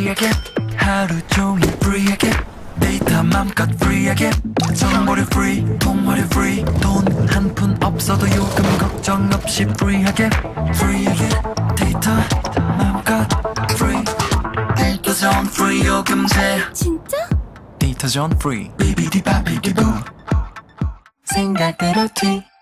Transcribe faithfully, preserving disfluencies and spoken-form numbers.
프리하게 하루 종일 프리하게 데이터 맘껏 프리하게 정보를 프리 통화를 프리 돈 한 푼 없어도 요금 걱정 없이 프리하게 프리하게 데이터 맘껏 프리 데이터 존 프리 요금제 진짜? 데이터 존 프리 비비디바비비보 생각대로 티